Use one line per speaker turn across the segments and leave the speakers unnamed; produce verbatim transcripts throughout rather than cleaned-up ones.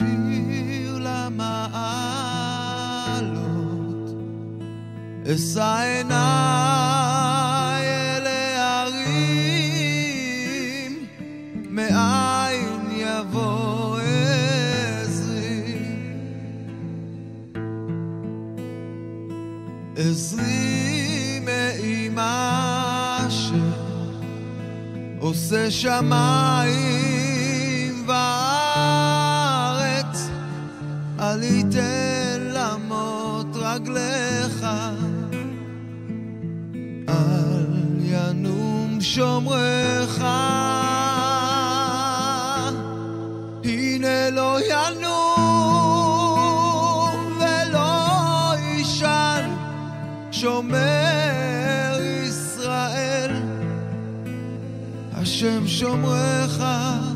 שיר למעלות, אשא עיניי אל ההרים, מאין יבוא עזרי. עזרי מאימה שעושה שמיים וארץ, אל יתן למות רגליך, אל ינום שומרך. הנה לא ינום ולא יישן שומר ישראל, השם שומרך,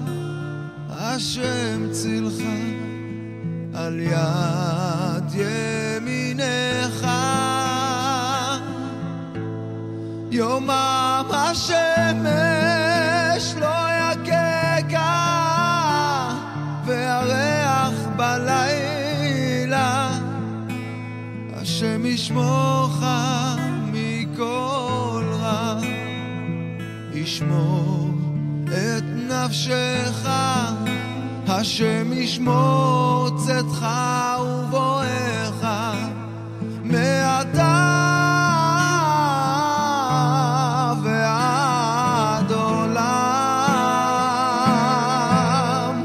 השם צילך, על יד ימינך. יומם השמש לא יככה, והריח בלילה, השם ישמורך מכל רע, ישמור את נפשך, השם ישמור צאתך ובואך מעתה ועד עולם,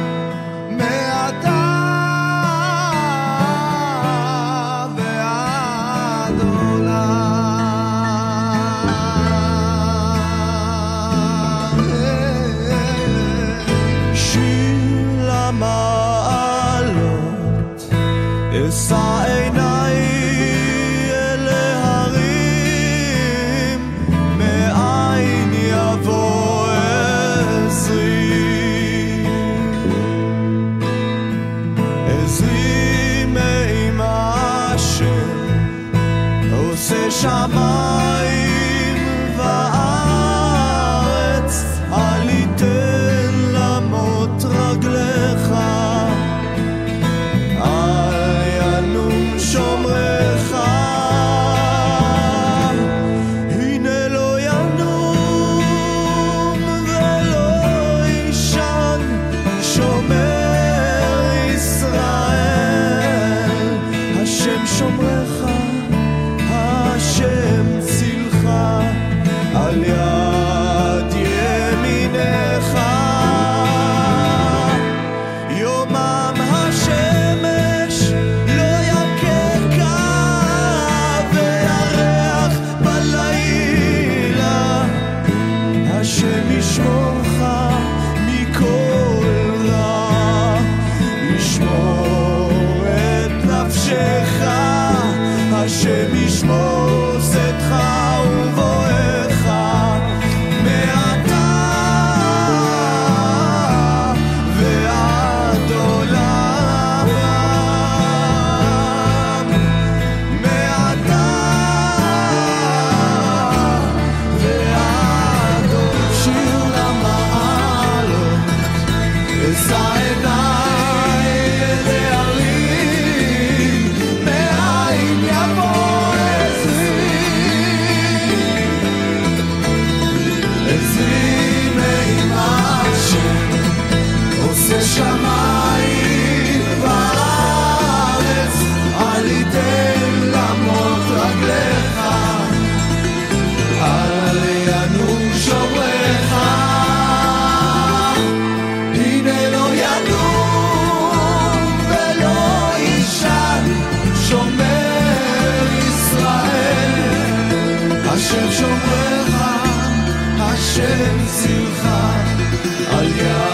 מעתה ועד עולם.
שיר למעלות, אשא עיניי אל ההרים, מאין יבוא עזרי. עזרי מאימה שעושה שמיים וארץ, אל יתן למות רגליך, אל ינום שומרך. הנה לא ינום ולא יישן שומר ישראל, השם שומרך, השם צילך, על יד ימינך. יומם השמש לא יככה, והריח בלילה, השם ישמורך מכל רע, ישמור את נפשך, השם ישמור צאתך ובואך מעתה ועד עולם, מעתה ועד עולם. שיר למעלות, אשא עיניי אל ההרים, מאין יבוא עזרי. עזרי מאימה שעושה שמיים וארץ, אל יתן למות רגליך, אל ינום שומרך. הנה לא ינום ולא יישן שומר ישראל, השם שומרך, השם צילך, על יד